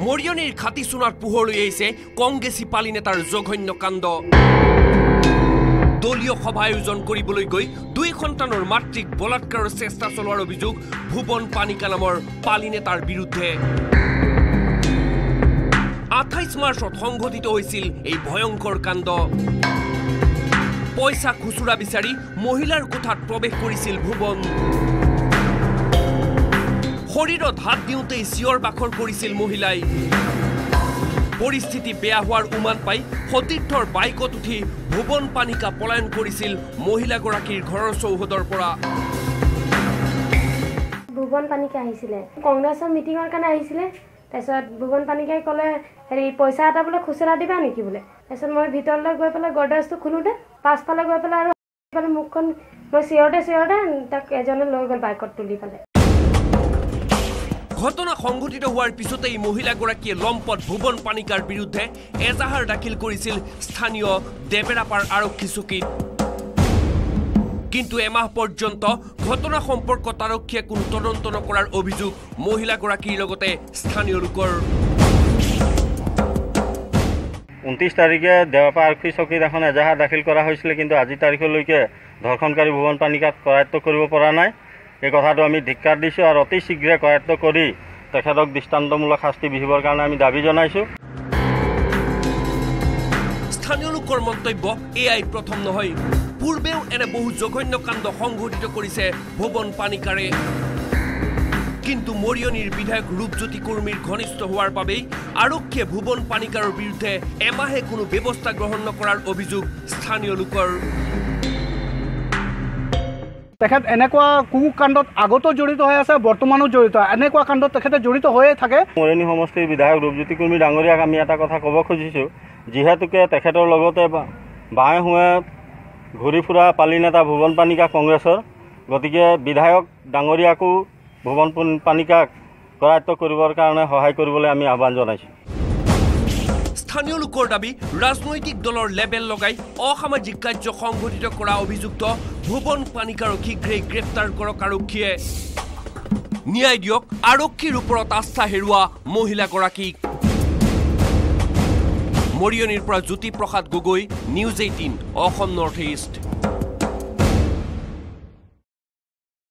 মৰিয়নিৰ খাতি সোণাৰ পোহৰলৈ আহিছে কংগ্ৰেছী পালি নেতাৰ জঘন্য কাণ্ড দলীয় সভা আয়োজন কৰিবলৈ গৈ 2 সন্তানৰ মাতৃক বলাৎকাৰৰ চেষ্টা চলোৱাৰ অভিযোগ ভুৱন পানিকা নামৰ পালি নেতাৰ বিৰুদ্ধে 28 মাৰ্চত সংঘটিত হৈছিল এই ভয়ংকৰ কাণ্ড পইচা খুচুৰা বিচাৰি মহিলাৰ কোঠাত প্ৰৱেশ কৰিছিল ভুৱন শৰীৰত হাত দিওঁতেই চিঞৰ বাখৰ কৰিছিল মহিলাই পৰিস্থিতি বেয়া হোৱাৰ উমান পাই সতীৰ্থৰ বাইকত উঠি ভুৱন পানিকা পলায়ন কৰিছিল মহিলাগৰাকীৰ ঘৰৰ চৌহদৰ পৰা ভুৱন পানিকা আহিছিল কংগ্ৰেছৰ মিটিঙৰ কাৰণে আহিছিল তাৰপিছত ভুৱন পানিকাই ক'লে হেৰি পইচা এটা বোলে খুচৰা দিবা নেকি বোলে তাৰপিছত মই ভিতৰলৈ গৈ পেলাই গডৰেজটো খুলোতে পাছফালে গৈ পেলাই আৰু পেলাই মুখখন মই চিঞৰতে তাক এজনে লৈ গ'ল বাইকত তুলি পেলাই ঘটনা সংঘটিত হোৱাৰ পিছতেই মহিলাগৰাকীয়ে লম্পট ভুৱন পানিকাৰ বিৰুদ্ধে এজাহাৰ দাখিল কৰিছিল স্থানীয় দেবেৰাপাৰ আৰক্ষী চকীত কিন্তু এমাহ পৰ্যন্ত ঘটনা সম্পৰ্কত আৰক্ষীয়ে কোনো তদন্ত নকৰাৰ অভিযোগ মহিলাগৰাকীৰ লগতে স্থানীয় লোকৰ 29 তাৰিখে দেৱাপাৰ আৰক্ষী চকীত এখন এজাহাৰ দাখিল কৰা হৈছিল কিন্তু আজি তাৰিখলৈকে ধৰ্ষণকাৰী ভুৱন পানিকাক কৰায়ত্ব কৰিব পৰা নাই এই কথাটো আমি ধিক্কাৰ দিছোঁ আৰু অতি শীঘ্ৰে কৰায়ত্ব কৰি তেখেতক দৃষ্টান্তমূলক শাস্তি বিহিবৰ কাৰণে আমি দাবী জনাইছোঁ স্থানীয় লোকৰ মন্তব্য এয়াই প্ৰথম নহয় পূৰ্বেও এনে বহু জঘন্য কাণ্ড সংঘটিত কৰিছে ভুৱন পানিকাৰে কিন্তু মৰিয়নিৰ বিধায়ক ৰূপজ্যোতি কৰ্মীৰ ঘনিষ্ঠ হোৱাৰ বাবেই আৰক্ষীয়ে ভুৱন পানিকাৰৰ বিৰুদ্ধে এমাহে কোনো ব্যৱস্থা গ্ৰহণ নকৰাৰ অভিযোগ স্থানীয় লোকৰ তেখেত এনেকুৱা কুকাণ্ডত আগতো জড়িত হৈ আছে বৰ্তমানো জড়িত এনেকুৱা কাণ্ডত তেখেতে জড়িত হৈয়ে থাকে মৰিয়নি সমষ্টিৰ বিধায়ক ৰূপজ্যোতি কৰ্মী ডাঙৰীয়াক আমি এটা কথা ক'ব খুজিছোঁ যিহেতুকে তেখেতৰ লগতে বাঁয়ে হোৱে ঘূৰি ফুৰা পালি নেতা ভুৱন পানিকা কংগ্ৰেছৰ গতিকে বিধায়ক ডাঙৰীয়াকো ভুৱন পানিকাক কৰায়ত্ব কৰিবৰ কাৰণে সহায় কৰিবলৈ আমি আহ্বান জনাইছোঁ স্থানীয় লোকৰ দাবী ৰাজনৈতিক দলৰ লেবেল লগাই অসামাজিক কাৰ্য সংঘটিত কৰা অভিযুক্ত ভুৱন পানিকাৰক শীঘ্ৰেই গ্ৰেপ্তাৰ কৰক আৰক্ষীয়ে ন্যায় দিয়ক আৰক্ষীৰ ওপৰত আস্থা হেৰুৱা মহিলাগৰাকীক মৰিয়নিৰ পৰা Jyoti Prasad Gogoi news 18 Assam north east